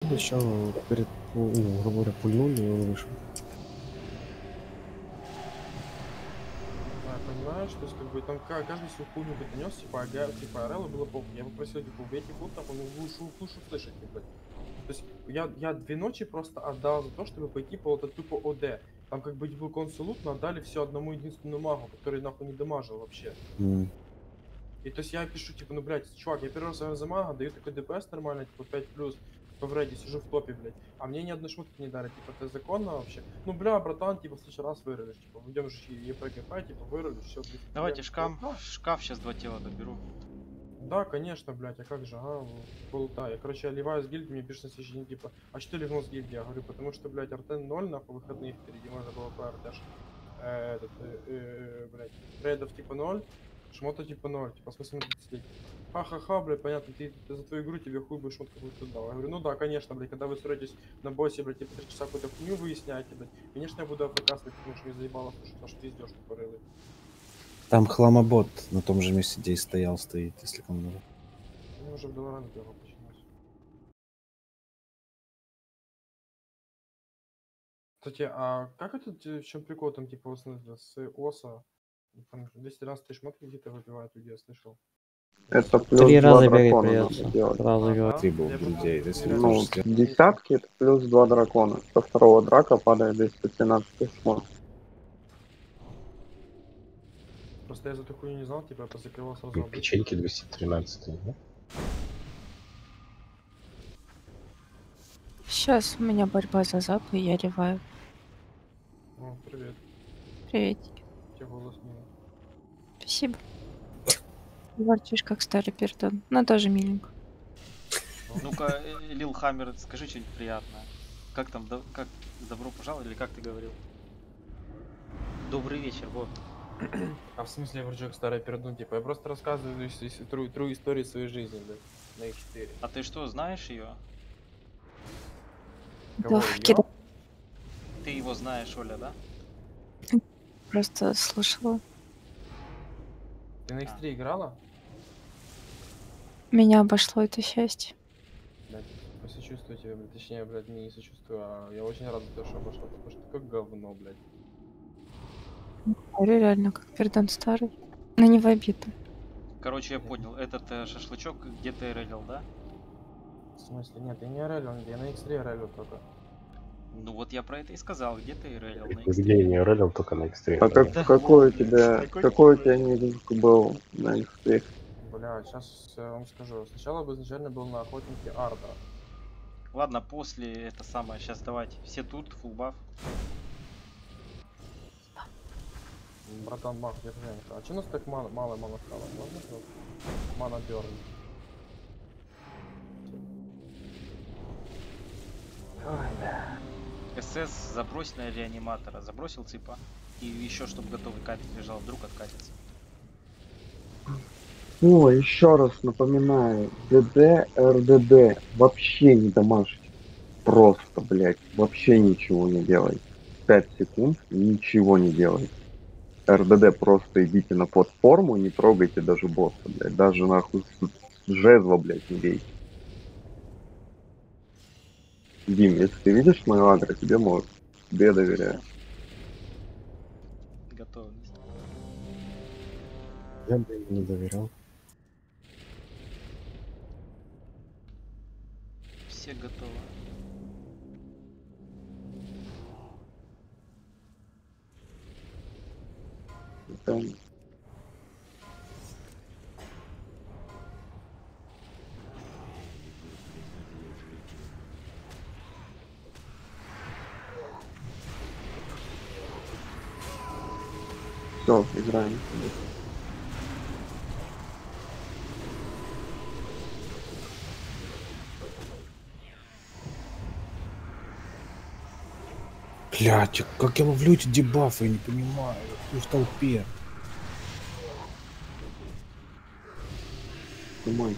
Сначала перед, ну, грубо говоря, пульнули, и он вышел. Да, понимаешь, то есть как бы там каждый свою хуйню бы донес, типа, типа, Орелу было похуй. Я попросил, типа, убейте фут, нахуй, ну, лучше услышать, блядь. То есть я 2 ночи просто отдал за то, чтобы пойти по вот тупо ОД. Там как бы был консулут, но отдали все одному единственному магу, который нахуй не дамажил вообще. И то есть я пишу, типа, ну, блядь, чувак, я первый раз за мага, даю такой ДПС нормально, типа, 5+, типа, в рейде, сижу в топе, блядь, а мне ни одной шмотки не дарят, типа, это законно вообще? Ну, бля, братан, типа, в следующий раз вырулишь, типа, идем же ЕПГП, типа, вырулишь, все, без Давайте проблем. Типа, шкаф, да, шкаф сейчас 2 тела доберу. да, конечно, блядь, а как же, болта. Я, короче, я ливаю с гильдии, мне пишут на следующий день, типа, а что ты ливнул с гильдии? Я говорю, потому что, блядь, Артен 0, нахуй, выходные впереди, можно было по артеш. Блядь, рейдов типа 0, шмота типа 0, типа, смысл тут сидеть? Ха-ха-ха, блядь, понятно, ты за твою игру тебе хуй бы шмотка будет отдал. Я говорю, ну да, конечно, блядь, когда вы ссоритесь на боссе, блядь, типа 3 часа какую-то хуйню выясняете, блядь, конечно, я буду АФК стоять, потому что мне заебало слушать ваш пиздеж тупорылый. Там хламобот на том же месте, где и стоит, если кому надо. Мне уже в Долоран дело починать. Кстати, а как это, в чем прикол, там, типа, с ОСа, там 213 шмотки где-то выбивают, где я слышал. Это плюс 3 2 раза бегать дракона надо придется. делать. Сразу говорю. Да? Ты был Я просто людей, если не ты Ну, тоже знал. сделал. десятки это плюс 2 дракона. Со второго драка падает 213 шмот. Просто я за такую не знал, типа, я позакрывал сразу обычно. Печеньки 213, да? Сейчас у меня борьба за зап, и я реваю. О, привет. Приветики. У тебя голос милый. Спасибо. Ворчишь, как старый пердон. Но тоже миленько. Ну-ка, Лилхаммер, скажи что-нибудь приятное. Как там, как добро пожаловать, или как ты говорил? Добрый вечер, вот. А в смысле, я ворчу, как старый пердун, типа, я просто рассказываю true историю своей жизни, блядь, на X4. А ты что, знаешь ее? Кого, Да, её? кида. Ты его знаешь, Оля, да? Просто слушала. Ты на X3 играла? Меня обошло это счастье. Блядь, посочувствую тебе, блядь, точнее, блядь, не сочувствую, а я очень рад за то, что обошло, потому что такое говно, блядь. Говорю реально, как пердон старый. Но не в обиду. Короче, я понял, этот шашлычок где ты релил, да? В смысле, нет, я не орелил, я на X3 орелил только. Ну вот я про это и сказал, где ты релил на Нигде я X3? не ролил, только на X3. А Да. какой у тебя ник был на X3? Бля, сейчас я вам скажу. Сначала бы изначально был на охотнике Арда. Ладно, после это самое, сейчас давайте. Все тут, фулбаф. Братан, маг, держи. А че у нас так мало стало? Можно вот мана дерн? СС забрось на реаниматора. Забросил ципа. И еще, чтобы готовый катет лежал, вдруг откатится. О, еще раз напоминаю, ДД, РДД вообще не дамажить. Просто, блядь, вообще ничего не делай. 5 секунд ничего не делай. РДД просто идите на платформу, не трогайте даже босса, блядь. Даже нахуй с жезла, блядь, не бейте. Дим, если ты видишь мою агро, тебе может. Тебе я доверяю. Готовность. Я бы ему не доверял. Все готовы. Там все, играем. Блядь, как я ловлю эти дебафы, я не понимаю. Я в толпе. Помоги.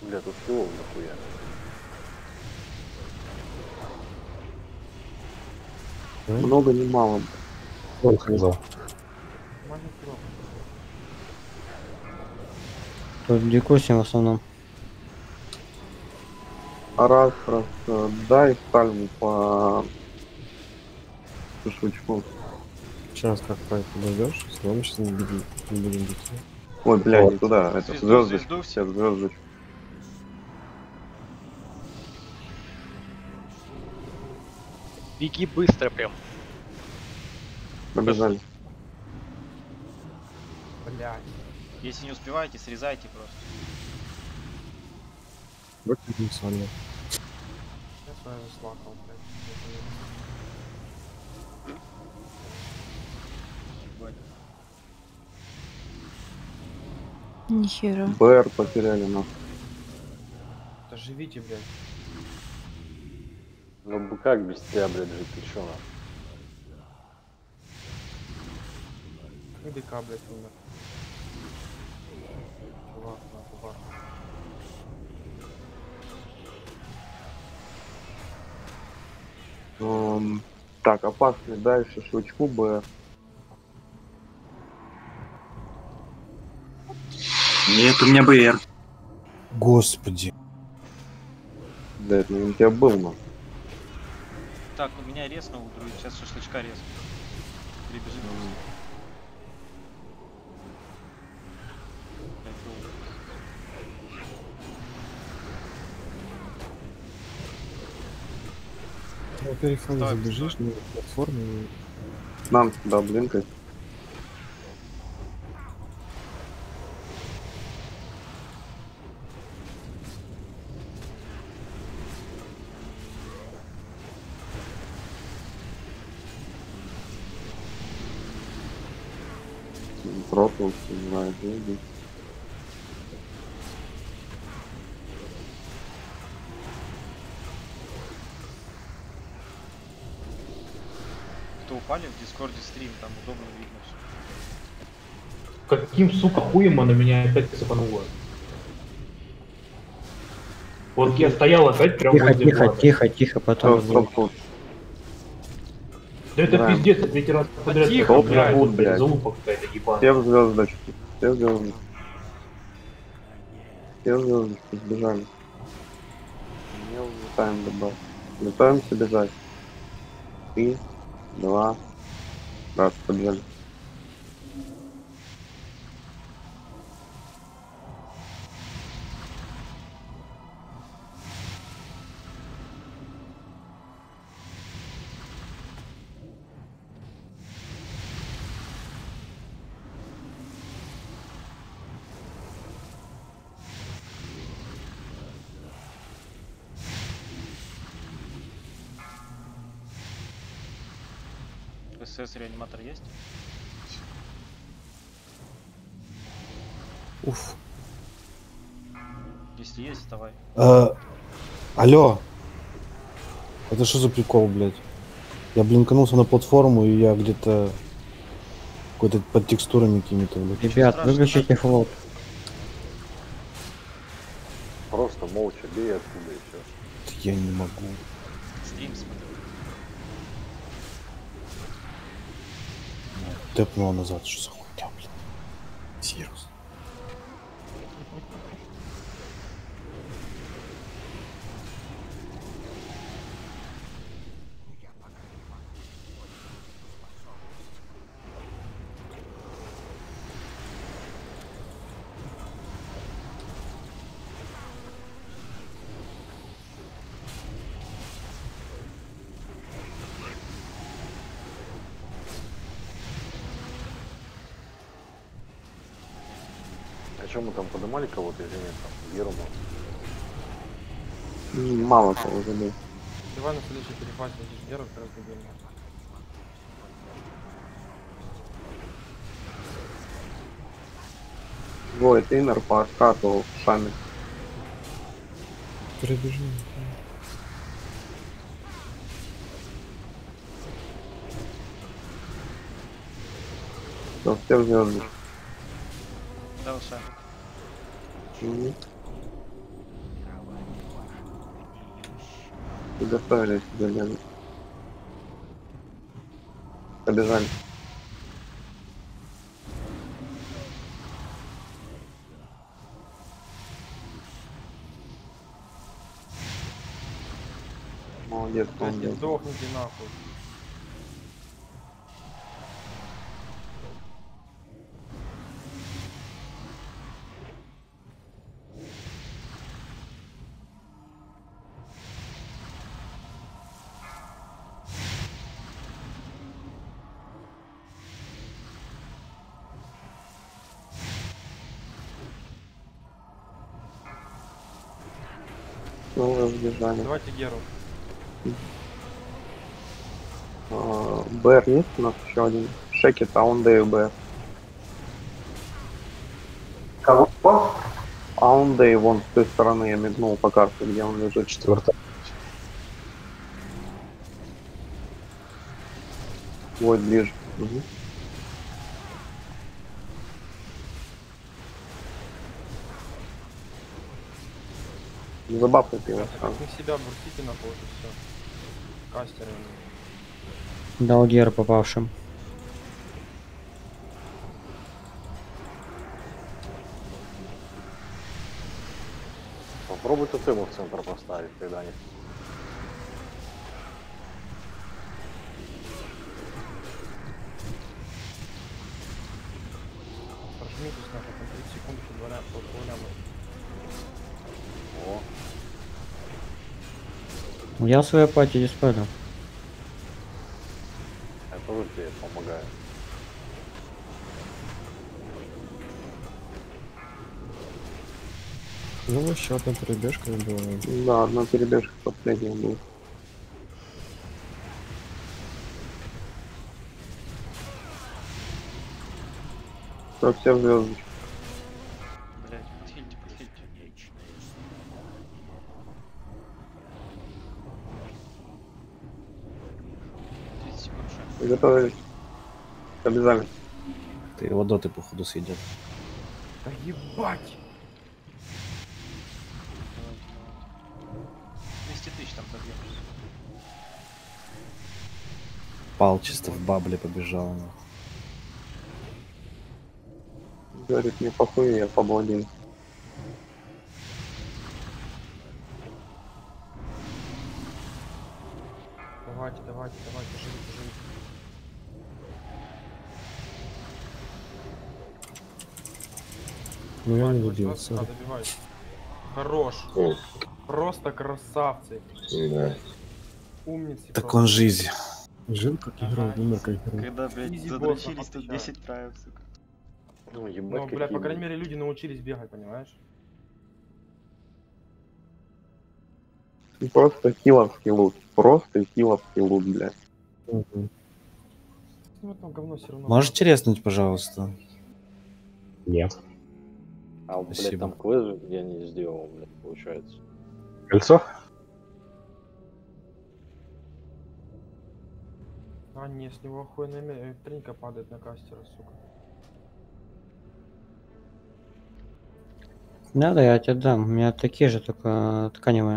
Бля, тут филов нахуя. Много не мало. Он сказал. Нормальный кило. Тут дикусим в основном. А раз, дай стальму по шашлычку. Сейчас как подойдешь, с вами сейчас не будем бить. Ой, бля, не Вот. туда, это Звезду, звездочку, звезду все звездочку. Беги быстро прям. Побежали. Блядь. Если не успеваете, срезайте просто. Вот не сами. Я с вами заслакал, блядь. Нихера. БР потеряли нахуй. Это живите, блядь. Ну бы как без тебя, блядь, жить, ты чё нахуй? ДК, блядь, умер. Чувак, нахуй, бах. Так, опасный дальше шашлычку БР. Нет, у меня БР. Господи. Да, это не у тебя был, но. Так, у меня резко, у друзей сейчас шашлычка резко. Прибежим. Ну, переход Стой, забежишь стой. на платформу и Нам сюда блинкать. Просто не знаю, где. Кто упали в Дискорде стрим, там удобно видно все. Каким, сука, хуем она меня опять цепанула? Вот я стоял опять прям Тихо, возле тихо, Влада. тихо, тихо, потом. Стоп. Да это Да. пиздец, я третий раз подряд. Тихо, такой, блядь. тут, Блядь. залупа какая-то ебаная. Все в звездочку. Все в звездочку. Все в звездочку сбежали. Не улетаем добавить. Готовимся бежать. 3, 2, раз, побежали. СС реаниматор есть? Уф. Если есть, давай. Алло. Это что за прикол, блядь? Я блинканулся на платформу, и я где-то какой-то под текстурами какими-то, блядь. Ребят, страшного, выключите флот. Просто молча бей оттуда и все. Я не могу. Стрим смотрю. Тэпнула назад, что за хуйня, блядь. Сирус. А что мы там поднимали кого-то или нет? Там, Герму? Мало кого забыл. Давай на следующий перехват будешь первый, как раз добьем. Двое иннер по откату сами. Перебежим. Все в звездочку. Да, Уша. Готовились к замене. Побежали. Молодец, Блядь, молодец. сдохните нахуй. Ну, вы сбежали. Давайте Геру. БР есть у нас еще один? Шеки, Таунде и БР. Кого? Таунде вон с той стороны я мигнул по карте, где он лежит. Четвертая. Вот ближе. Угу. Забавка его сразу. На себя брусите нахуй, вот и все. Кастеры. Дал гер попавшим. Попробуй тотему в центр поставить когда-нибудь. Прожмитесь нахуй, там 30 секунд еще два ляма. О, Я свою пати диспелю. я тоже тебе помогаю. Ну, еще одна перебежка была. Да, одна перебежка последняя была. Все в звездочку. Блять, подхильте, подхильте. Готовились. Обязательно. Ты его доты, походу, съедят. Да ебать! 200 тысяч там добьем. Пал чисто в бабле побежал. Говорит, мне похуй, я побладил. Давайте, давайте, живите, живите. Ну, я не Давайте, добил, вас- сори. добивайте. Хорош. Просто красавцы. Да. Умницы. Так просто. он жизнь. Жил как играл, умер как играл. Когда, блядь, Изи задрочились, босса, тут 10 траев, сука. Ну, ебать, Ну, бля, по какие крайней мере, люди научились бегать, понимаешь? Просто хиловский лут. Просто хиловский лут, блядь. Мгм. Ну, это говно все равно. Можете резнуть, пожалуйста? Нет. А, блядь, Спасибо. там квест я не сделал, блядь, получается. Кольцо? А, не, с него охуенная тренька падает на кастера, сука. Да, я тебе дам. У меня такие же, только тканевые.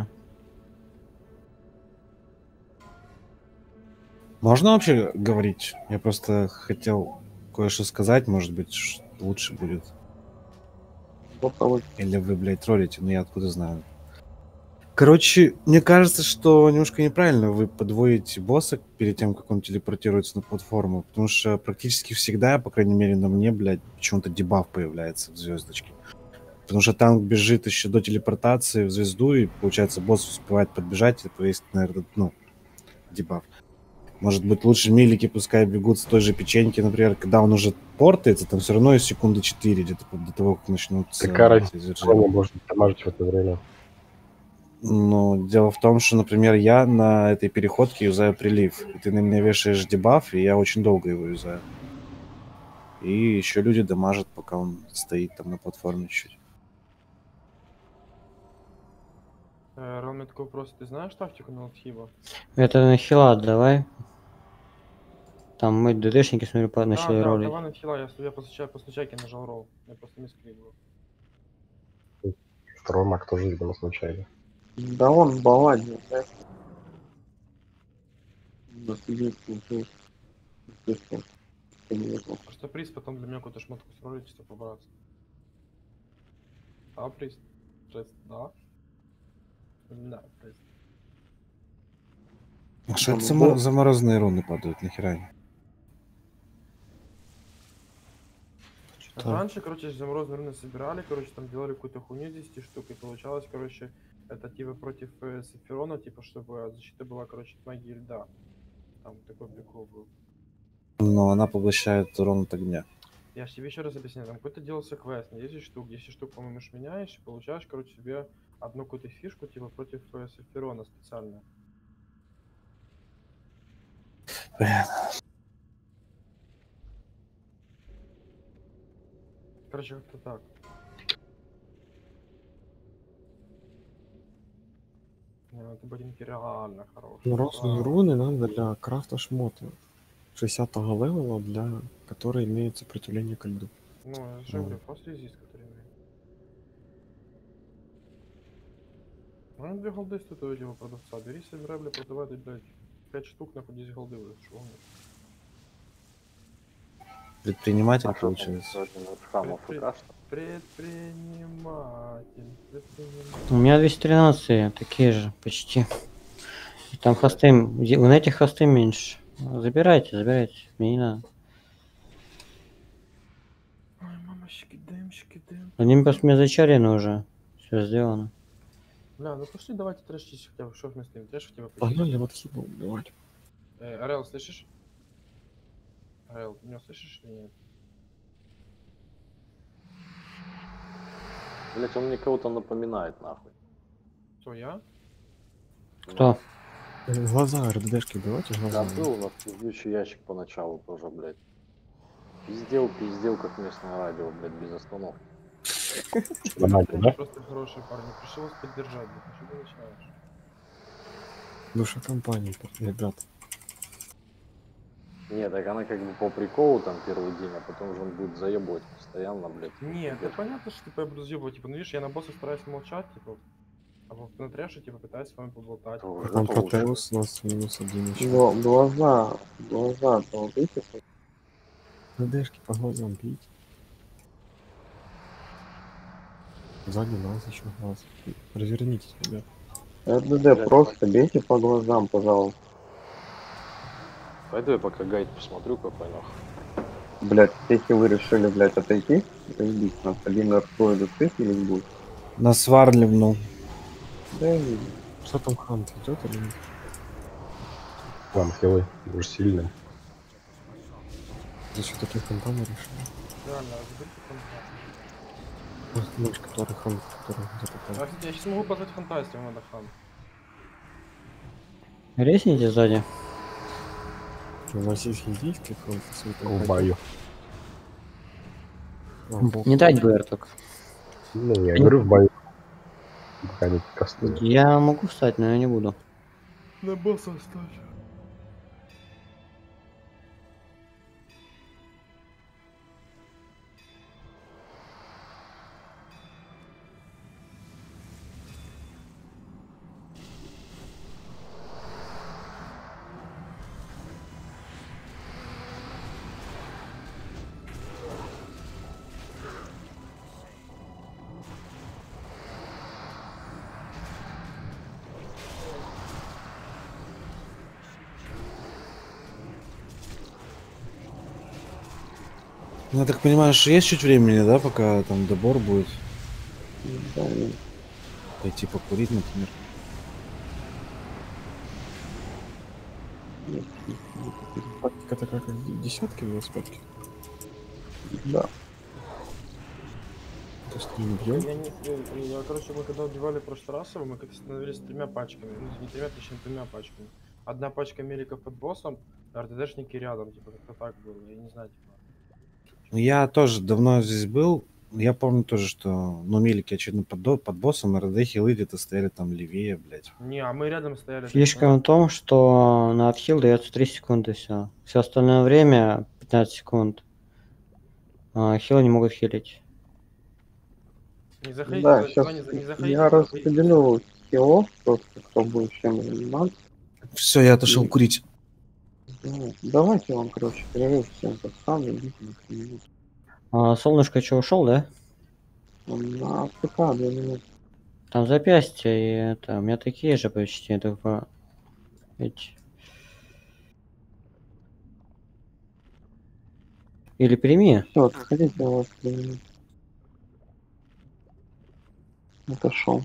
Можно вообще говорить? Я просто хотел кое-что сказать, может быть, лучше будет. Попробуй. Или вы, блядь, троллите, но я откуда знаю. Короче, мне кажется, что немножко неправильно вы подводите босса перед тем, как он телепортируется на платформу, потому что практически всегда, по крайней мере на мне, блядь, почему-то дебаф появляется в звездочке. Потому что танк бежит еще до телепортации в звезду, и, получается, босс успевает подбежать, и повесить, наверное, ну, дебаф. Может быть, лучше милики пускай бегут с той же печеньки, например, когда он уже портается, там все равно есть секунды 4 где-то до того, как начнутся Какая разница, извержения. кого можно дамажить в это время? Но дело в том, что, например, я на этой переходке юзаю прилив, и ты на меня вешаешь дебаф, и я очень долго его юзаю. И еще люди дамажат, пока он стоит там на платформе чуть-чуть. Роме такой вопрос, ты знаешь тактику на Латхиба? Это на хила давай. Там мы ДДшники, смотрю, начали Да, ролить. давай на хила, я после чайки нажал ролл. Я просто мискрил был. Второй маг тоже, видимо, случайно. Да он балладный, блядь. На суде служил. Просто приз потом для меня какую-то шмотку строить, чисто побраться. Да, приз? Жест, да? Да, приз. А что это Ну, заморозенные руны падают, нахера? Раньше, короче, заморозенные руны собирали, короче, там делали какую-то хуйню 10 штук, и получалось, короче, это типа против Сапфирона, типа, чтобы защита была, короче, от магии льда. Там такой прикол был. Но она поглощает урон от огня. Я ж тебе еще раз объясняю, там какой-то делался квест на 10 штук, 10 штук, по-моему, меняешь, и получаешь, короче, себе одну какую-то фишку, типа, против Сапфирона специально. Блин. Короче, как-то так. Это ботинки реально хорошие. Розовые руны надо для крафта шмота 60-го левела, для которой имеет сопротивление ко льду. Ну, я же говорю, просто резист, который имеет. Ну, 2 голды стоит у этого продавца. Бери, собирай, бля, продавай, ты, блядь, 5 штук, нахуй 10 голды, блядь, что он? Предприниматель А что там получается. сегодня на Архамов ФК, что? Предприниматель. У меня 213, такие же, почти. И там хосты, на этих хосты меньше. Забирайте, мне не надо. Ой, мамочки, дымчики, дым. Они просто меня зачарены уже. Все сделано. Бля, ну пошли, давайте трэшитесь хотя бы, что вместо стоим, трэш хотя бы. Погнали вот хибу убивать. Орел, слышишь? Орел, ты меня слышишь или нет? Блять, он мне кого-то напоминает, нахуй. Кто, я? Кто? Глаза РДДшки убивать, Да, глаза. был у нас пиздючий ящик поначалу тоже, блядь. Пиздел, как местное радио, блядь, без остановки. Нормально, да? Просто хорошие парни, пришел вас поддержать, блядь, что ты начинаешь? Душа компании, ребят. Не, так она как бы по приколу там первый день, а потом же он будет заебывать постоянно, блядь. Нет, это понятно, что типа я буду съебывать, типа, ну видишь, я на босса стараюсь молчать, типа, а вот на трэше, типа, пытаюсь с вами поболтать. Там Протеус у нас -1 еще. Глаза, то высохли. РДДшки по глазам бить. Сзади нас еще глаз. Развернитесь, ребят. РДД, просто бейте по глазам, пожалуйста. Пойду я пока гайд посмотрю какой нахуй. Блять, если вы решили, блять, отойти, заебись, нас один откроет и будет. Нас сварливнул. Да и Что там Хант идет или нет? Вам хилы, уж сильно. За счет таких компаний решили. Реально, разберите фантастику. Ночь, который Хант, который где-то А, там. кстати, я сейчас могу позвать фантастику, надо хан. Резните сзади. У нас есть индийский фронт, Убаю. Не дать БР только. Ну, я говорю в бою. Пока не коснули. Я могу встать, но я не буду. На босса оставь. Ну, я так понимаю, что есть чуть времени, да, пока там добор будет? да, Пойти покурить, например. Тактика такая, как десятки велосипедки. да. То есть не бьем. Я, короче, мы когда убивали в прошлый раз, мы как-то становились 3 пачками. Ну, не 3, точнее, 3 пачками. Одна пачка меликов под боссом, а РТДшники рядом, типа, как-то так было. Я не знаю, типа. Ну, я тоже давно здесь был. Я помню тоже, что, ну, мелики, очевидно, под боссом, РД хилы где-то стояли там левее, блядь. Не, а мы рядом стояли. Фишка в том, что на отхил дается 3 секунды все. Все остальное время 15 секунд. Хилы не могут хилить. Не заходите, Да, туда сейчас не заходите. я распределю скиллов, просто кто будет чем заниматься. Все, я отошел курить. Ну, давайте я вам, короче, перерыв всем поставлю, идите на 3 минуты. А, солнышко что, ушел, да? На АФК 2 минуты. Там запястья и это, у меня такие же почти, только эти. Или прими. Все, отходите, я вас 3 минуты. Отошел.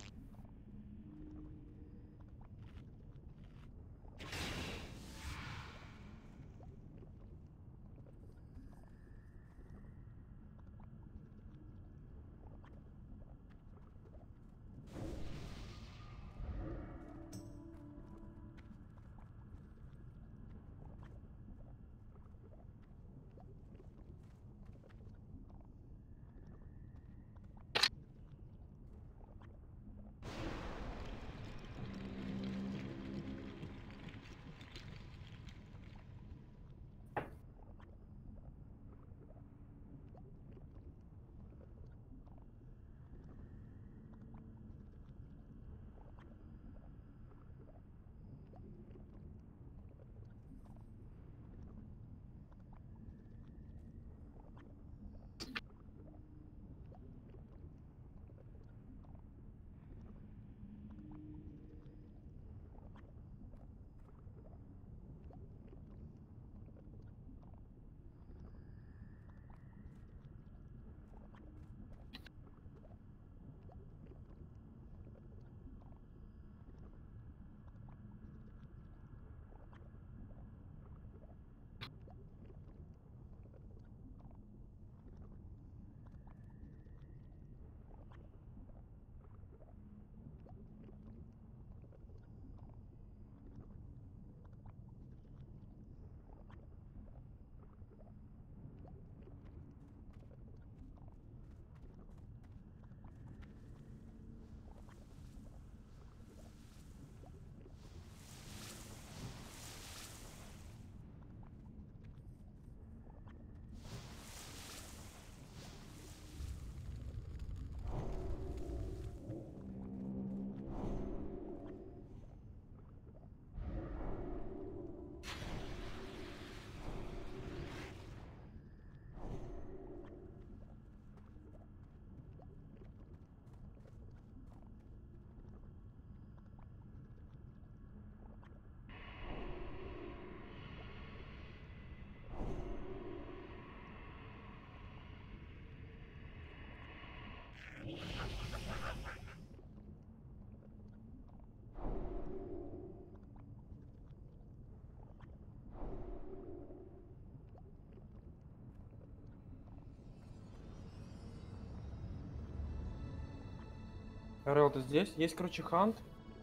Рел, ты здесь? Есть, короче, хант.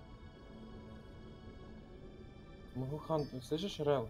Могу хант, ты слышишь, Рел?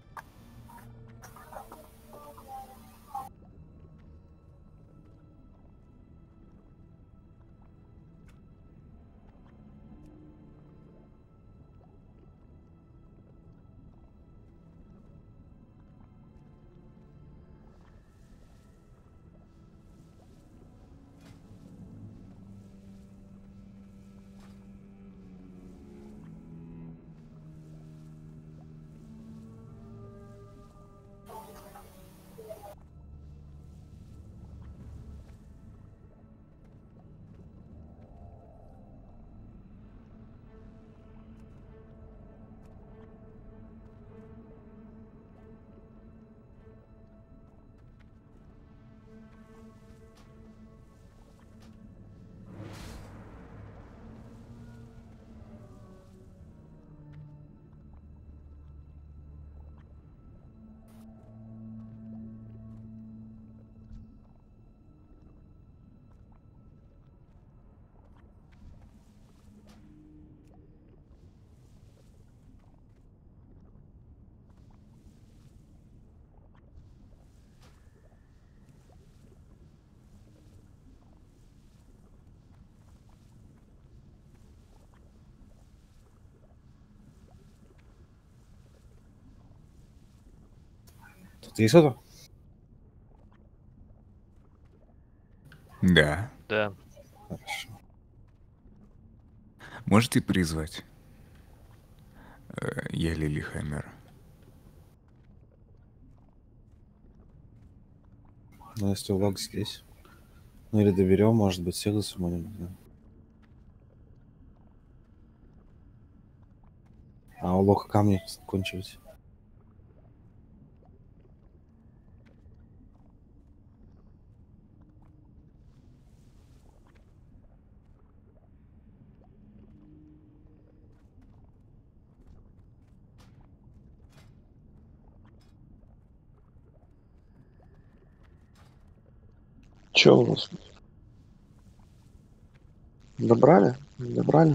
Тут есть кто-то? Да. Да. Хорошо. Можете призвать? Я Лилихаммер. Ну, если лог здесь. Ну, или доберем, может быть, всех засумоним, не знаю. А у лока камни кончились. Че у вас? Добрали? Добрали?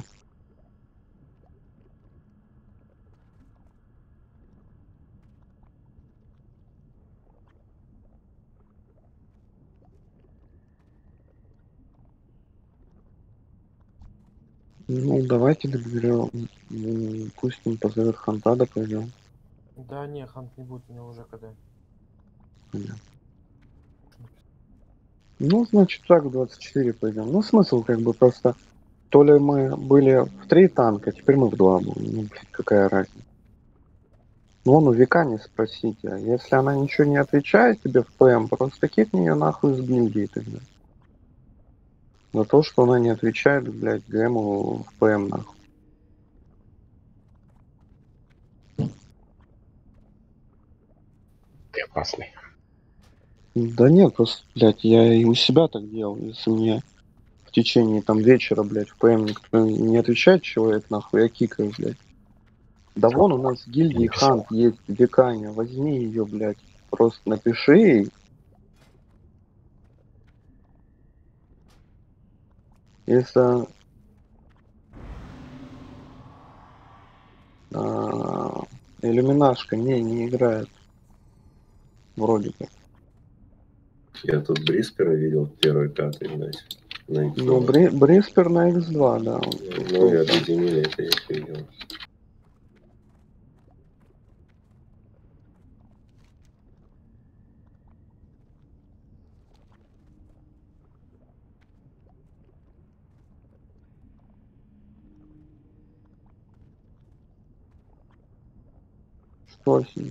Ну, давайте доберем. Пусть он позовет Хантада, пойдем. Да не, Хант не будет, у него уже КД. Ну, значит, так в 24 пойдем. Ну, смысл как бы просто... То ли мы были в 3 танка, теперь мы в 2 будем. Ну, какая разница. Ну, вон у Викани спросите. Если она ничего не отвечает тебе в ПМ, просто кикни ее нахуй из гильдии тогда. За то, что она не отвечает, блядь, ГМу в ПМ нахуй. Ты опасный. Да нет, просто, блядь, я и у себя так делал. Если мне в течение там вечера, блядь, в ПМ никто не отвечает человек, нахуй, я кикаю, блядь. Да вон у нас в гильдии Написал. Хант есть, Виканя, возьми ее, блядь. Просто напиши ей. Если Иллюминашка не играет. Вроде как. Я тут Бриспера видел, первый, пятый, блядь. На X2. Ну, Бриспер на X2, да. Ну, и объединили это, я их видел. Что с ним?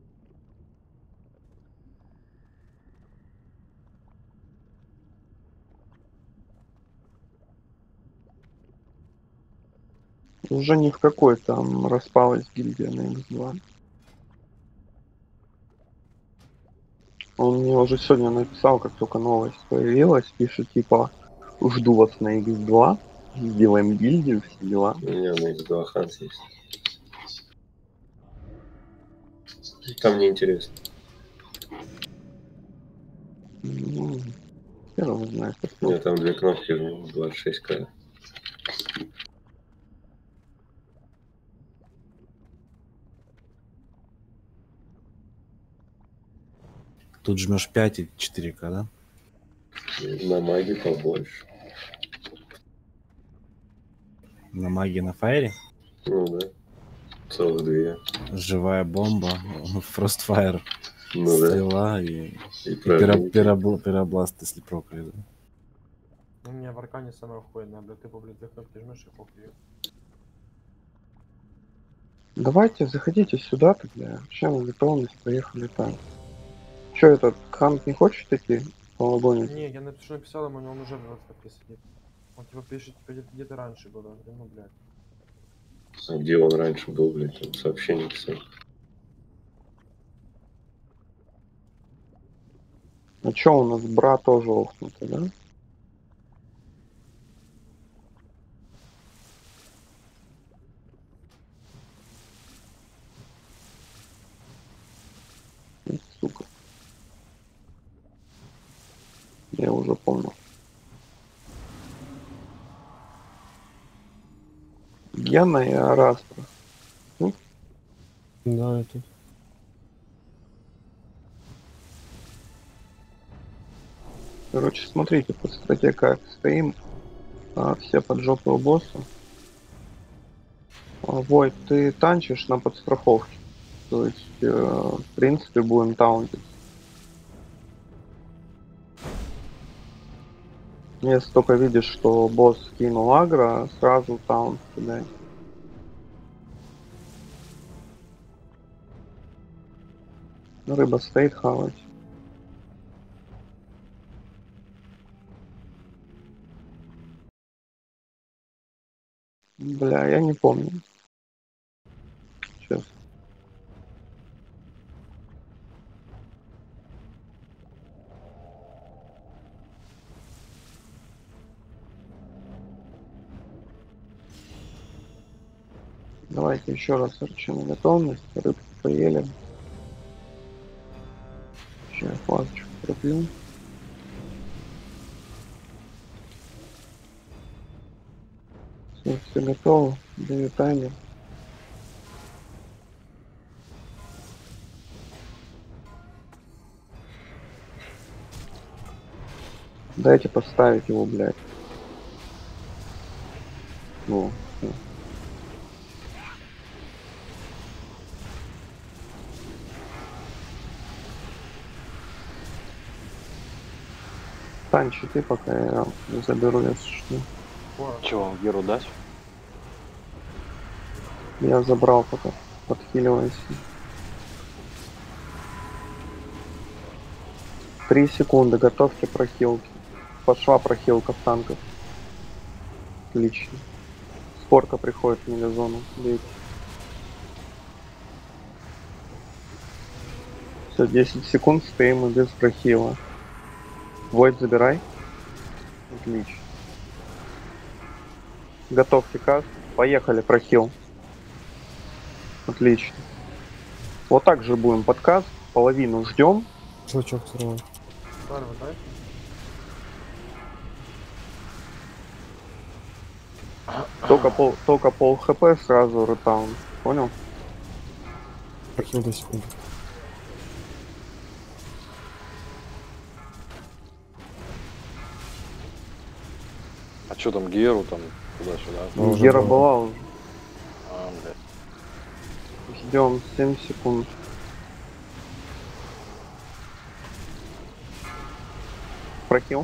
Уже ни в какой там распалась гильдия на X2. Он мне уже сегодня написал, как только новость появилась, пишет типа жду вас на X2, сделаем гильдию, все дела. У меня на X2 Ханс есть. Там неинтересно. Ну, хер его знает. У меня там 2 кнопки, 26к. Тут жмешь 5 и 4К, да? На маге побольше. На маге на фаере? Ну да. Целых 2. Живая бомба, Frostfire, Ну да. стрела и прожимки. пиробласт, если прокли, да? У меня в Аркане самое охуенное, блядь, ты, блядь, 2 кнопки жмешь и похуй. Давайте, заходите сюда тогда. Чем мы готовность, поехали там. Че этот Хант не хочет идти по вагоне? Не, я написал ему, он уже в 25 сидит. Он типа пишет, типа, где-то раньше был, я говорю, ну, блядь. А где он раньше был, блядь, там сообщение писал. А чё у нас бра тоже офнутый, да? Сука. Я уже помню. Гена и Арастра. Да, это. Короче, смотрите, по статье как стоим, все под жопу у босса. Войт, ты танчишь на подстраховке. То есть, в принципе, будем таунтить. Если только видишь, что босс кинул агро, сразу таунт кидай. Рыба стоит хавать. Бля, я не помню. Сейчас. Давайте еще раз арчи на готовность. Рыбки поели. Сейчас флажечку пропью. Все готово. Даю таймер. Дайте поставить его, блядь. Во, всё. Танчи ты, пока я заберу, если что. Чего, Геру дать? Я забрал, пока подхиливайся. 3 секунды, готовьте прохилки. Пошла прохилка в танках. Отлично. Спорка приходит в мегазону. Бейте. Все, 10 секунд стоим и без прохила. Войд забирай. Отлично. Готовьте каст. Поехали, прохил. Отлично. Вот так же будем под каст. Половину ждем. Шлачок сорвал. Барва, дай. Только пол хп сразу ретаун. Понял? Прохил до секунды. А что там, Геру там туда-сюда? Гера была уже. А, блядь. Ждем 7 секунд. Прохил.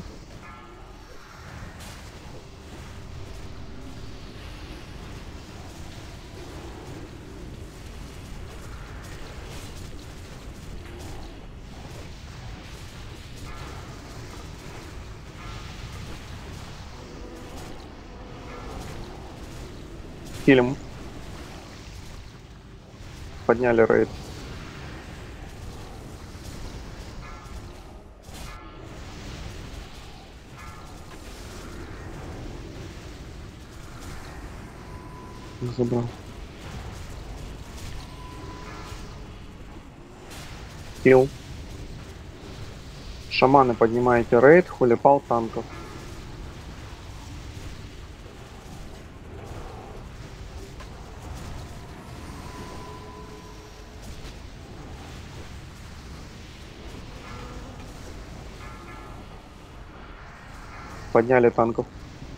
Хилим. Подняли рейд. Забрал. Хил. Шаманы, поднимаете рейд, хулипал танков. Подняли танков.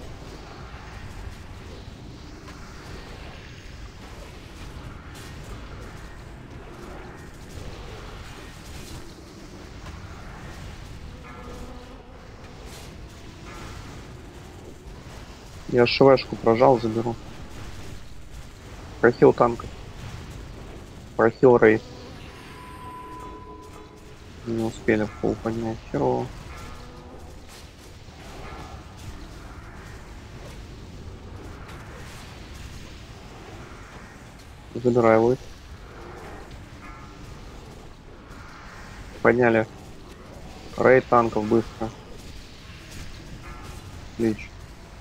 Я ШВшку прожал, заберу. Прохил танков. Прохил рейд. Не успели в пол поднять. Херово. Забирай лыт. Подняли. Рейд танков быстро. Отлично.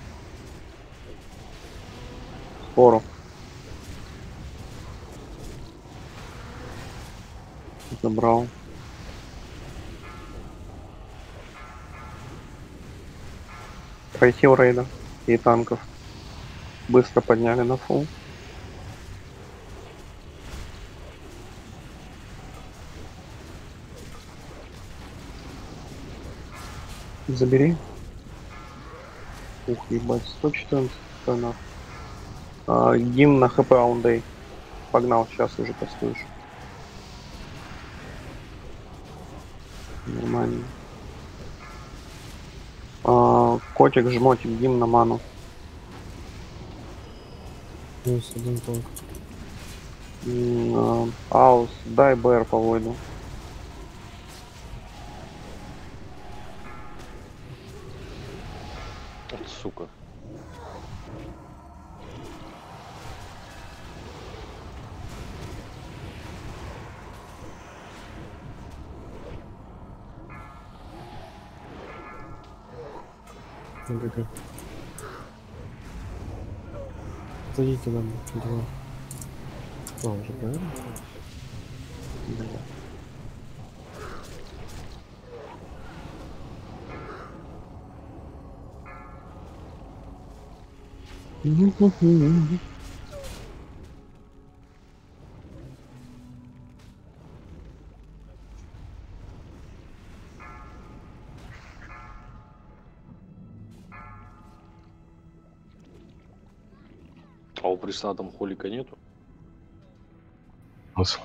Спору. Забрал. Прохил рейда и танков. Быстро подняли на фул. Забери. Ух, ебать, 114 тонов. Гимн на хп аундей. Погнал, сейчас уже кастуешь. Нормально. Котик, жмотик, гимн на ману. Минус один танк. Аус, дай БР по войду. Вот сука. На ГГ. Зайдите нам два. А, уже правильно? Бля. А у приста там холика нету? Смысл?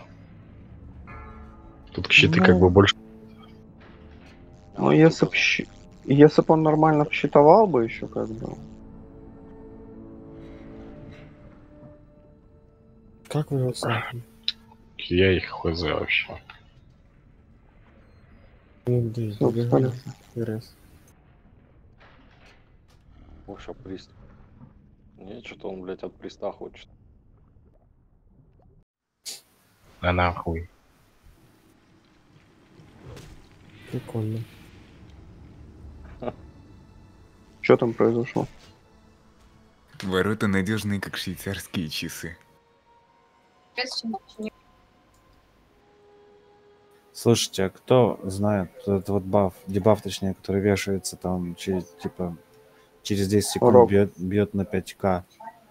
Тут щиты как бы больше. Ну, если б он нормально посчитовал бы еще как бы. Как вы его снайпили? Я их хз вообще. Всё, встали. РС. Вообще прист. Не, что-то он, блядь, от приста хочет. Да нахуй. Прикольно. Что там произошло? Ворота надежные, как швейцарские часы. Слушайте, а кто знает этот вот баф, дебаф, точнее, который вешается там через, типа, через 10 секунд Роб. бьет на 5к?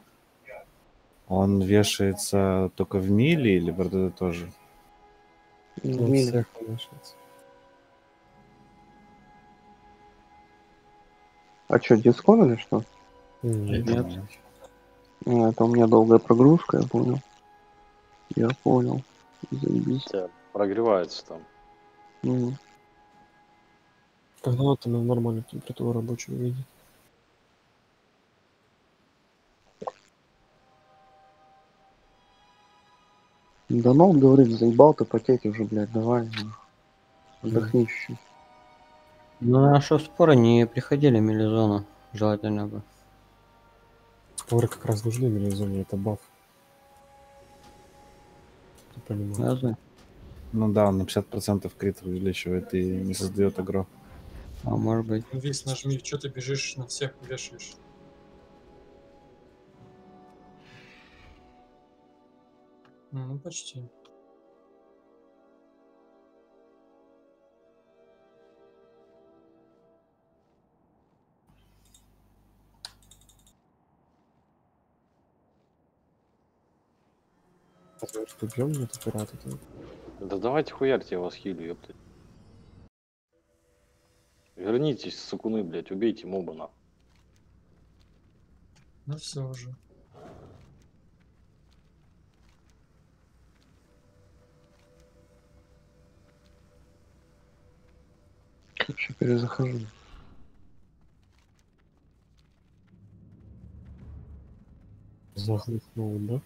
Он вешается только в миле или в РДД тоже? Он Мили. всех вешается. А что, дискон или что? Нет. Ну, это у меня долгая прогрузка, я понял. Я понял. Заебись. Тебя прогревается там. Мгм. Когда вот она нормальную температуру рабочую видит? Да ну, он говорит, заебал ты потеть уже, блядь, давай. Отдохни чуть-чуть. Ну, на наши споры не приходили милизону. Желательно бы. Споры как раз нужны в милизоне, это баф. Ты понимаешь? Разве? Ну да, он на 50% крит увеличивает и не создает агро. А может быть. Весь нажми, что ты бежишь, на всех вешаешь. Ну, почти. Что бьем нет пираты? Да давайте хуярьте, я вас хилю, ёпты. Вернитесь, сукуны, блядь, убейте моба на. Ну все уже. Вообще перезахожу. Захлопнул, да?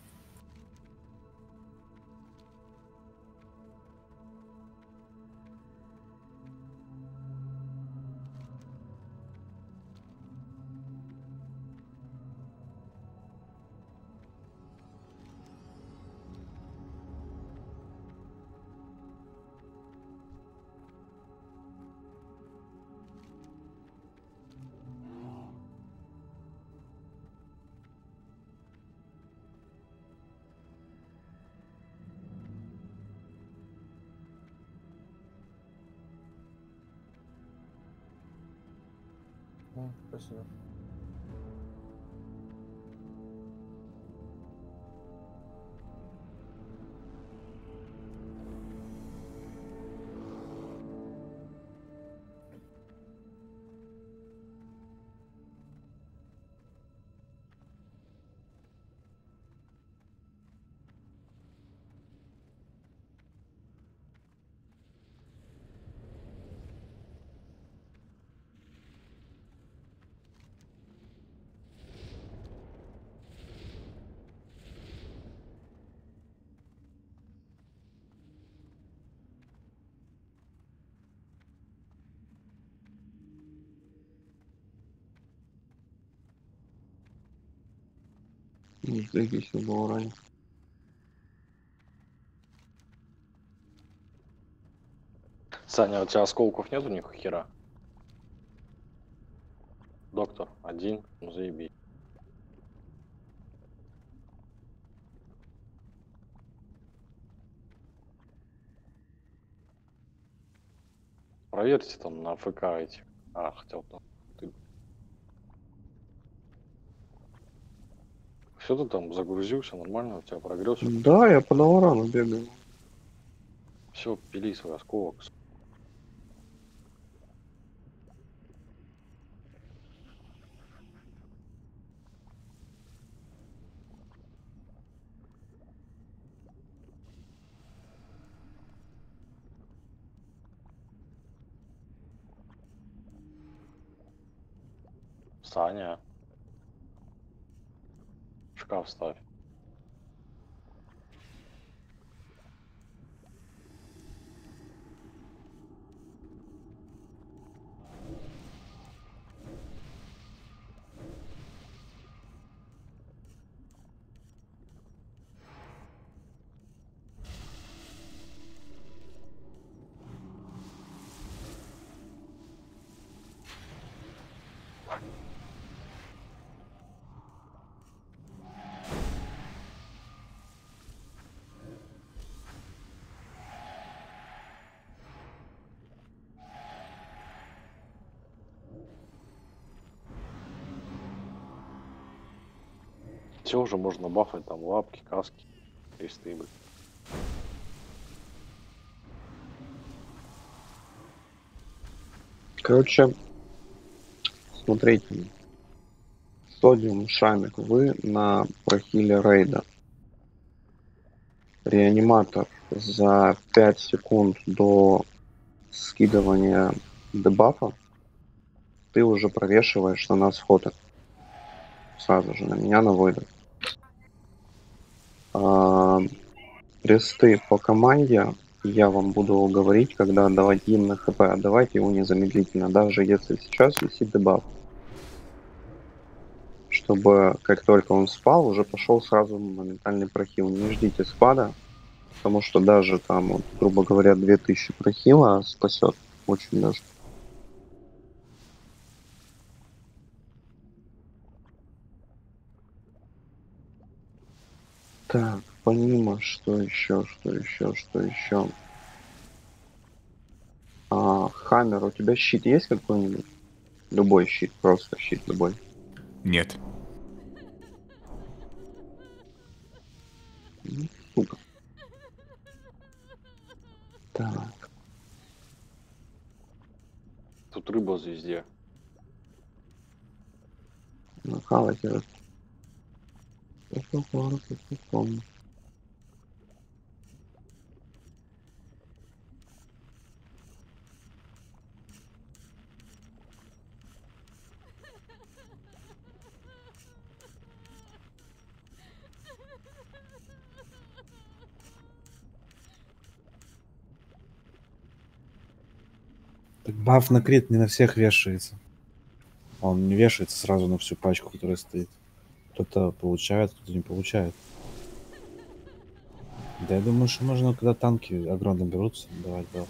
Спасибо. Заебись, не было ранее. Саня, у тебя осколков нету ни хера? Доктор, один, ну заебись. Проверьте там на ФК эти. А, хотел там. Все ты там загрузился, нормально, у тебя прогресс. Да, я по Наварану бегаю. Все, пили свой осколок. Саня. Шкаф ставь. Все уже можно бафать там лапки, каски, кресты, блин. Короче, смотрите. Содиум, Шамик, вы на прохиле рейда. Реаниматор за 5 секунд до скидывания дебафа ты уже провешиваешь на нас ходы. Сразу же на меня наводят. Кресты по команде я вам буду говорить, когда отдавать им на хп. Отдавайте его незамедлительно, даже если сейчас висит дебаф. Чтобы как только он спал, уже пошел сразу моментальный прохил. Не ждите спада, потому что даже там, вот, грубо говоря, 2000 прохила спасет очень даже. Так, помимо, что еще. Хаммер, у тебя щит есть какой-нибудь? Любой щит, просто щит любой. Нет. Супер. Так. Тут рыба в звезде. Нахавайте. Так баф на крит не на всех вешается. Он не вешается сразу на всю пачку, которая стоит. Кто-то получает, кто-то не получает. Да я думаю, что можно, когда танки агро наберутся, давать баф.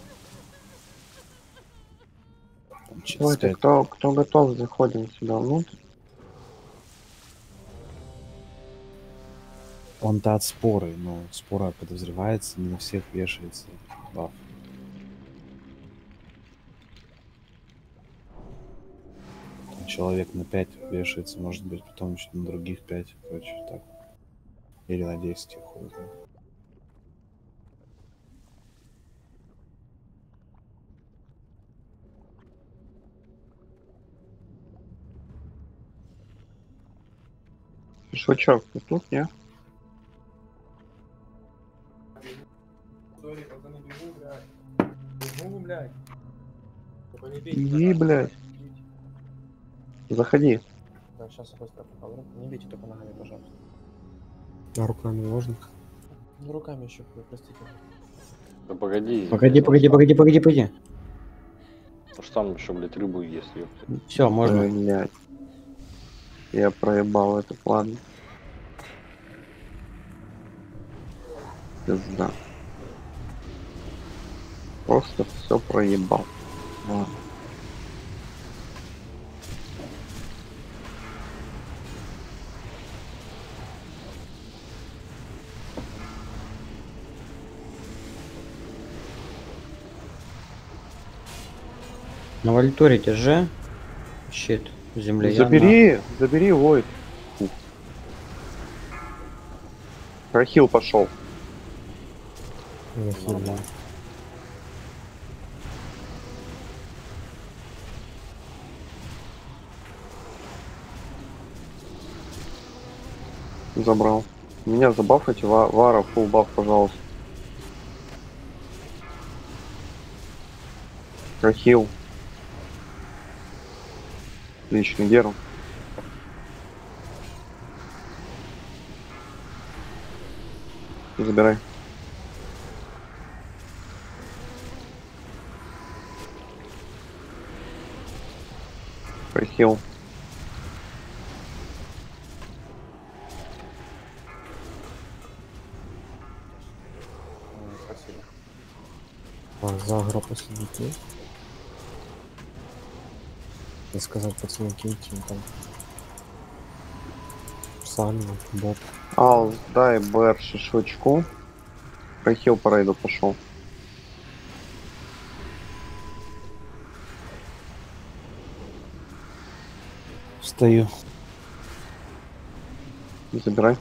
Там, Давайте, кто готов, заходим сюда внутрь. Он-то от споры, но спора, когда взрывается, не на всех вешается баф. Там человек на 5 вешается, может быть, потом еще на других 5, короче, так. Или на 10 хуй знает. Швачок, ты тут, не? Сори, пацаны, бегу, блядь. Бегу, блядь. Только не бейте. Иди, блядь. Заходи. Да, сейчас я быстро попал. Не бейте только ногами, пожалуйста. А руками можно? Ну, руками еще, простите. Да погоди. Погоди. Ну что там еще, блядь, рыбу есть, ёпта. Все, можно. Блядь. Я проебал это, ладно. Пизда. Просто все проебал. Ладно. На вальтуре держи. Щит. Земля. Забери Войд. Рахил пошел. Забрал. Меня забафайте, Вара, фулл баф, пожалуйста. Рахил. Отлично, Геру. Забирай. Рахил. Спасибо. За агро посидите. И сказать пацаны, киньте там. Сальву, бот. Ал, дай БР шишочку. Рахил по рейду пошел. Встаю. Забирай.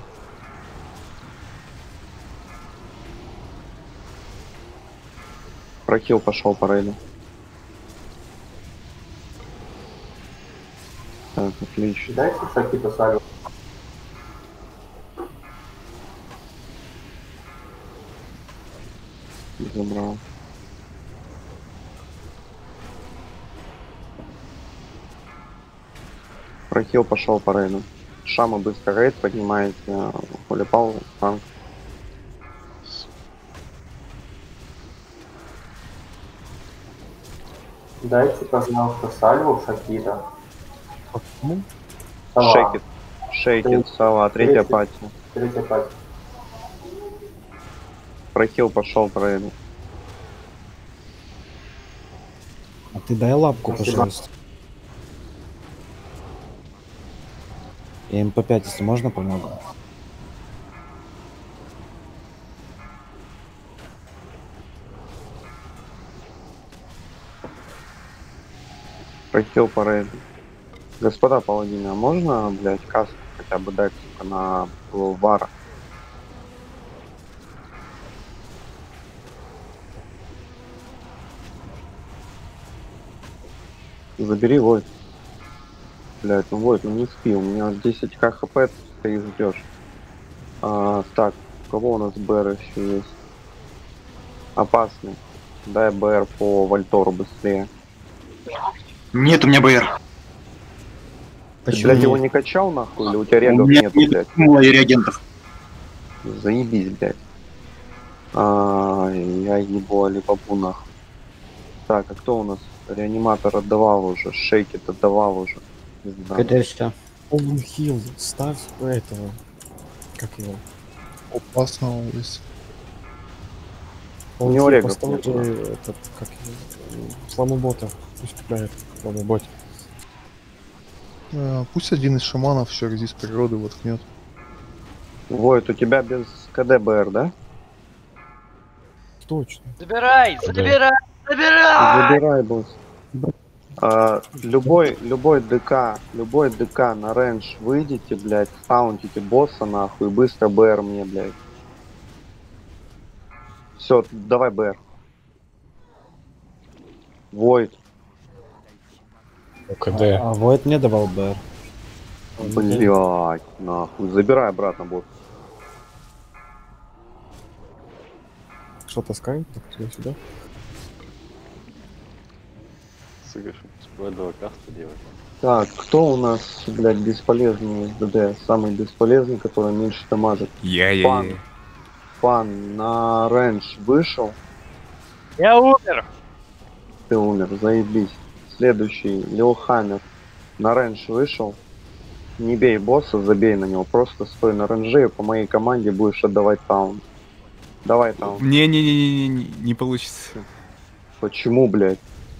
Рахил пошел по рейду. Так, отлично. Дайте какие-то сальвы. Забрал. Рахил пошел по рейду. Шама быстро рейд поднимает. Полипал танк. Дайте, пожалуйста, сальву Шакита. Шейкит. Шейкит, Сава, третья пати. Третья пати. Рахил пошел по рейду. А ты дай лапку, Спасибо. пожалуйста. Я МП5, если можно, помогу. Рахил по рейду. Господа паладины, а можно, блядь, каст хотя бы дать, сука, на Вара? Забери Войд. Блядь, ну Войд, ну не спи, у меня 10к хп, ты ждешь. Так, у кого у нас БР еще есть? Опасный. Дай БР по Вальтору быстрее. Нет, у меня БР. Ты, блядь, его не качал нахуй, или у тебя регов У меня нету, нет блядь? реагентов. Заебись, блядь. Я ебу алибабу нахуй. Так, а кто у нас? Реаниматор отдавал уже, Шейкет отдавал уже. Не знаю. Это все. Полный хил, ставь этого. Как его? Опасно улиц. У него регов поставьте нету, этот, как его, сломобота. Пусть купляет сломобот. Пусть один из шаманов все резист природы воткнет. Войт, у тебя без КД-БР, да? Точно. Забирай! Да. Забирай! Забирай! Забирай, босс. Любой ДК на рейндж выйдите, блядь, саунтите босса нахуй, быстро БР мне, блядь. Все, давай БР. Войт. КД. А Войт мне давал БР. Блядь, нахуй. Забирай обратно, босс. Что таскаем? Так, туда-сюда. Сыгрыш, этого каста делать. Так, кто у нас, блядь, бесполезный из ДД? Самый бесполезный, который меньше дамажит. Я. Пан на рейндж вышел. Я умер! Ты умер, заебись. Следующий, Леохаммер. На рейндж вышел. Не бей босса, забей на него. Просто стой на рейндже и по моей команде будешь отдавать таун. Давай таун. Не получится. Почему, блядь?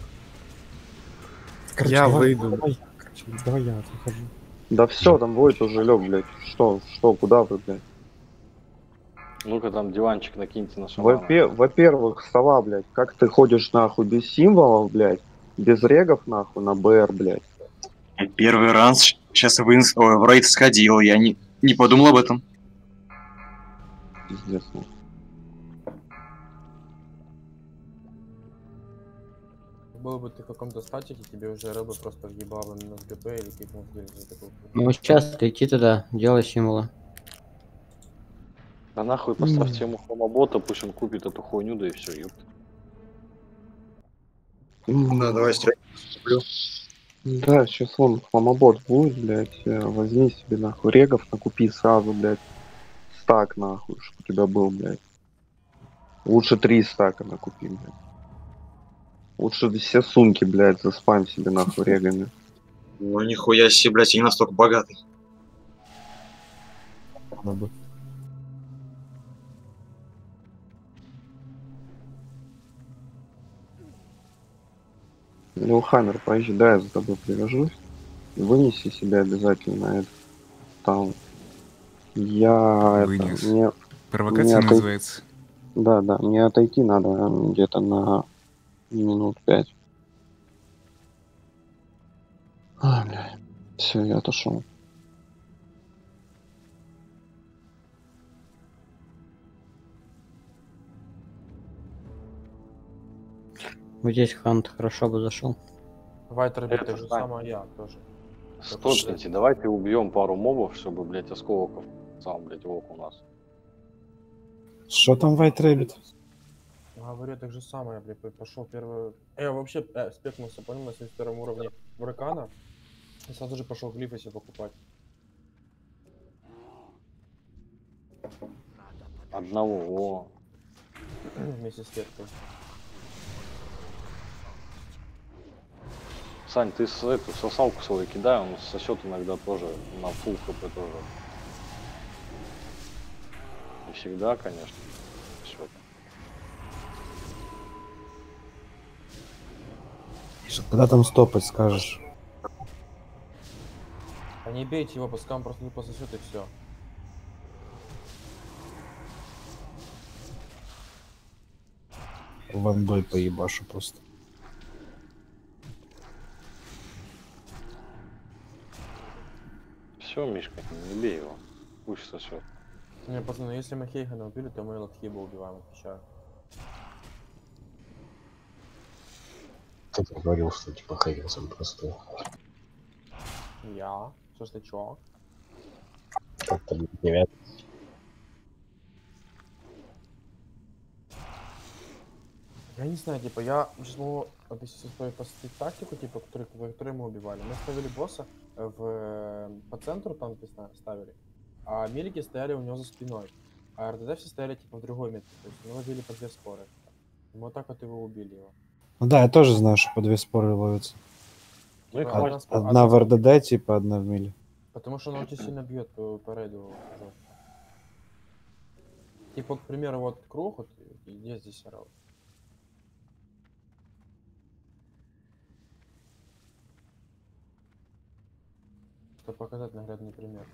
Короче, Я давай, выйду. Давай я выхожу. Да все, там Войт уже лег, блядь. Что, куда вы, блядь? Ну-ка там диванчик накиньте на шамана. Во-первых, сова, блядь, как ты ходишь нахуй без символов, блядь, Без регов, нахуй, на БР, блядь. Я первый раз сейчас в рейд сходил, я не подумал об этом. Пиздец, нахуй. Был бы ты в каком-то статике, тебе уже рыбы просто въебал бы на ГП или кикнул в гильдию за такую хуйню. Ну сейчас иди туда, делай символы. Да нахуй поставьте ему хламобота, пусть он купит эту хуйню, да и все, ёпт. Да, давай стрелять. Да, сейчас он хламобот будет, блядь, возьми себе нахуй регов, накупи сразу, блядь, стак нахуй, чтобы у тебя был, блядь. Лучше 3 стака накупи, блядь. Лучше все сумки, блядь, заспам себе нахуй регами. Ну нихуя себе, блядь, я не настолько богатый. Лилхаммер, поезжай, да, я за тобой привяжусь. Вынеси себя обязательно это. Там. Я Вынес. это. Мне Провокация называется. Да, мне отойти надо где-то на минут 5. А, бля. Все, я отошел. Вот здесь Хант хорошо бы зашел. Вайтер Это так же так. самое я тоже. Стопните, давайте убьем пару мобов, чтобы, блядь, осколков сам, блядь, волк у нас. Что там White Rabbit? Говорю, так же самое, блядь, пошел первый... вообще спекнулся, понял, на 71 уровне Вракана. И сразу же пошел глифы себе покупать. Одного, о. Вместе с веткой. Сань, ты эту сосалку свою кидай, он сосет иногда тоже на фул хп тоже. Не всегда, конечно. Всё. Когда там стопать скажешь? А не бейте его, пускай он просто тупо сосет и все. Вандой поебашу просто. Все, Мишка, не бей его. Пусть сосет. Не, пацаны, если мы Хейгана убили, то мы Латхиба убиваем, отвечаю. Кто-то говорил, что типа Хейген самый простой. Я? Что ж ты чё? Как-то 9. Я не знаю, типа, я сейчас могу объяснить свою тактику, типа, которую мы убивали. Мы ставили босса по центру, там где ставили, а милики стояли у него за спиной. А РДД все стояли, типа, в другой метке. То есть мы ловили по 2 споры. И мы вот так вот его убили его. Ну да, я тоже знаю, что по 2 споры ловятся. Ну и Одна хватит. Одна в РДД, типа, одна в миле. Потому что он очень сильно бьет по рейду. Типа, к примеру, вот круг, вот, и где здесь орал? Чтобы показать наглядный пример.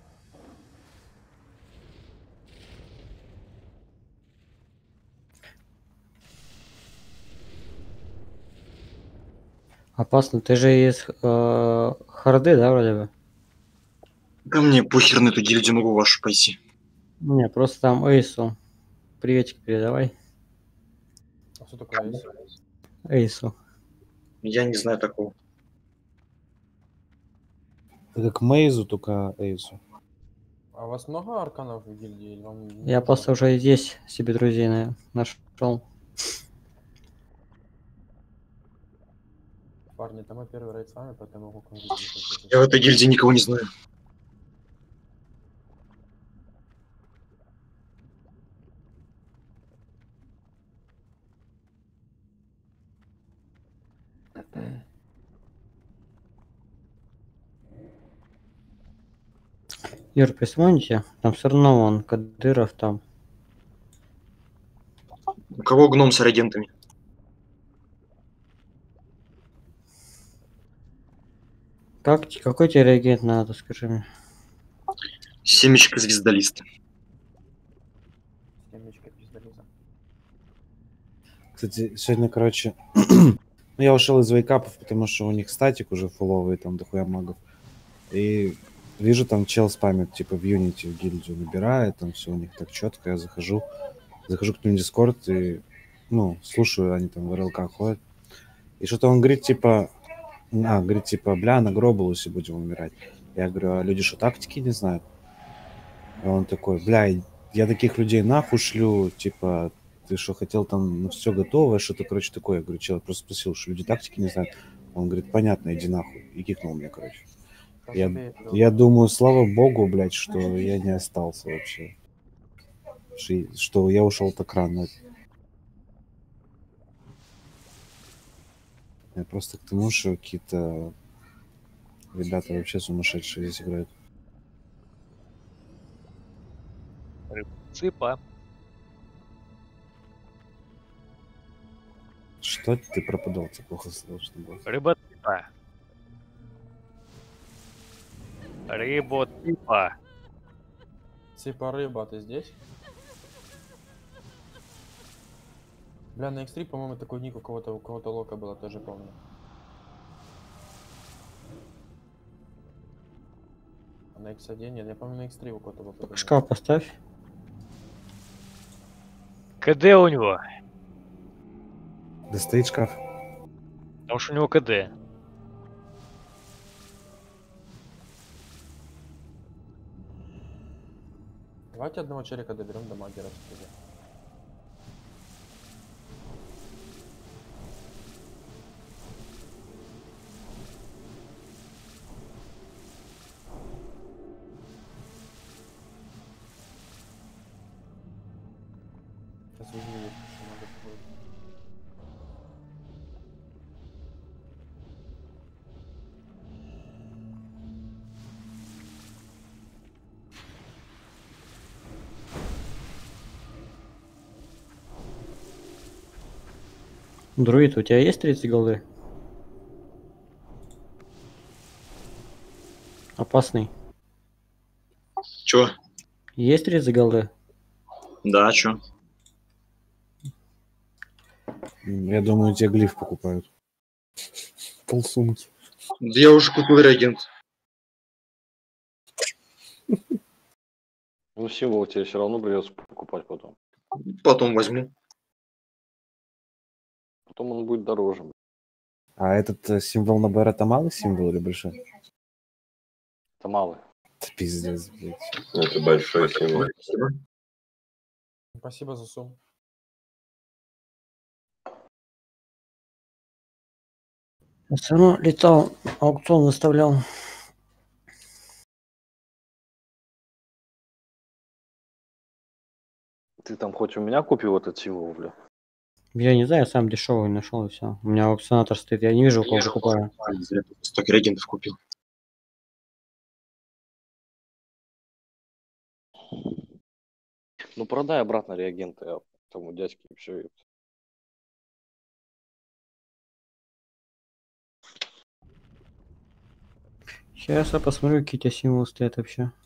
Опасно, ты же из харды, да, вроде бы? Да мне похер на эту гильдию, могу вашу пойти. Не, просто там Эйсу. Приветик передавай. А что такое есть? Эйсу. Я не знаю такого. Это как Мейзу, только Эйзу. А у вас много арканов в гильдии? Или вам не Я нужно? просто уже здесь себе друзей нашел. Парни, это мой первый рейд с вами, поэтому могу к вам гильдии. Я в этой гильдии никого не знаю. Юр, присмотрите, там все равно он Кадыров там. У кого гном с реагентами? Какой тебе реагент надо, скажи мне? Семечка звездолиста. Семечка пиздолиза. Кстати, сегодня, короче, Ну, я ушел из вейкапов, потому что у них статик уже фуловый, там дохуя магов. И вижу, там чел спамит, типа в Unity в гильдию набирает, там все у них так четко, я захожу к ним в Дискорд и, ну, слушаю, они там в РЛК ходят. И что-то он говорит, типа, бля, на Гробулусе будем умирать. Я говорю, а люди что, тактики не знают? И он такой, бля, я таких людей нахуй шлю, типа, ты что, хотел там, ну, все готово, что-то, короче, такое. Я говорю, чел, я просто спросил, что люди тактики не знают. Он говорит, понятно, иди нахуй. И кикнул меня, короче. Я думаю, слава богу, блядь, что я не остался вообще. Что я ушел так рано. Я просто к тому, что какие-то ребята вообще сумасшедшие здесь играют. Цыпа. Что ты пропадал? Ты плохо слышно было. Рыба-цыпа. Рыба-цыпа. Типа рыба, ты здесь? Бля, на X3, по-моему, такой ник у кого-то лока было, тоже помню. А на X1 нет, я помню, на X3 у кого-то был. Так шкаф поставь. КД у него. Да стоит шкаф. Потому что у него КД. Давайте одного челика доберем до магера. Сейчас увидим, что надо будет. Друид, у тебя есть 30 голды? Опасный. Чё? Есть 30 голды? Да, чё? Я думаю, тебе глиф покупают. Полсумки. Да я уже купил реагент. Ну, символ тебе все равно придется покупать потом. Потом возьму. Потом он будет дороже. А этот символ на БР это малый символ или большой? Это малый. Это пиздец, блядь. Это большой символ. Спасибо за сумму. Я все равно летал, аукцион выставлял. Ты там хоть у меня купил этот символ, бля? Я не знаю, я сам дешевый нашел и все. У меня аукционатор стоит, я не вижу, у кого покупаю. Столько реагентов купил. Ну продай обратно реагенты тому дядьке и все. Сейчас я посмотрю, какие у тебя символы стоят вообще.